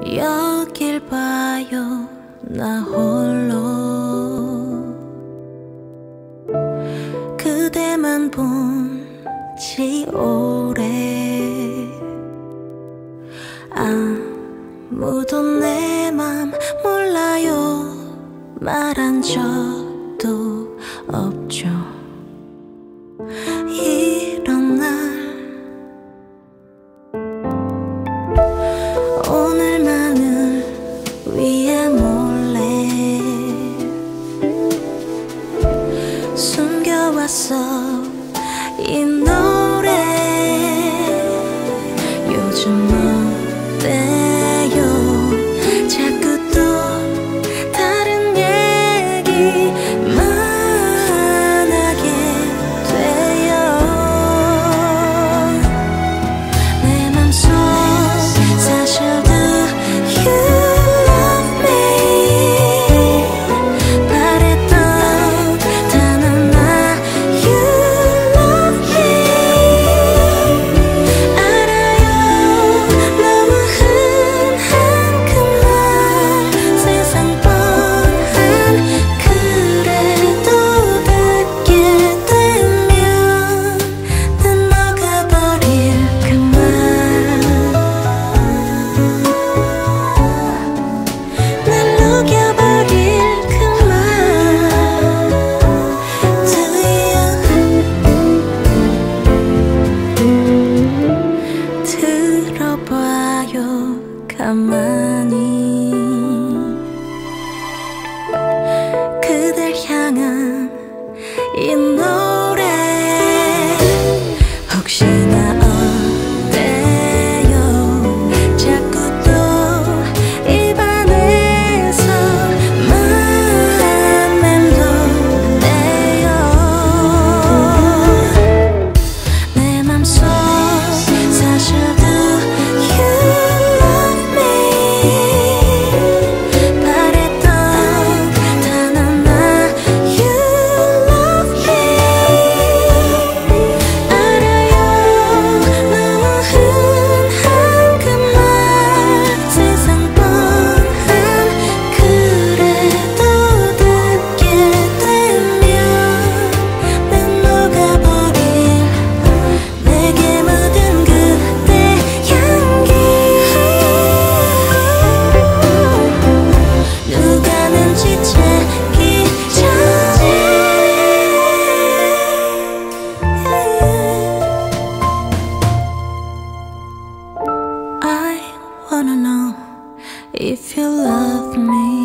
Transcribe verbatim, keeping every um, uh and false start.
여길 봐요 나 홀로 그대만 본 지 오래 아무도 내 맘 몰라요 말한 적도 없죠. 이런 날 오늘만을 위해 몰래 숨겨왔어 이 노래. 요즘 어때요 자꾸 또 다른 얘기만 하게 돼요. 내 맘속 사실 Do you love me 바랬던 단 하나 You love me 알아요 너무 흔한 그 말 세상 뻔한 그래도 듣게 되면 난 녹아버릴 그 말 날 녹여버릴 그 말 들어봐요 가만히 그댈 향한 이 노래. 혹시나 어때요 자꾸 또 입안에서 말 맴도네요. 내 맘속 사실 Do you love me 바랬던 단 하나 You love me 알아요 너무 흔한 그 말 세상 뻔한 그래도 듣게 되면 난 녹아버릴 내게 묻은 그대 향기. 누가 눈치채기 전에 I wanna know if you love me.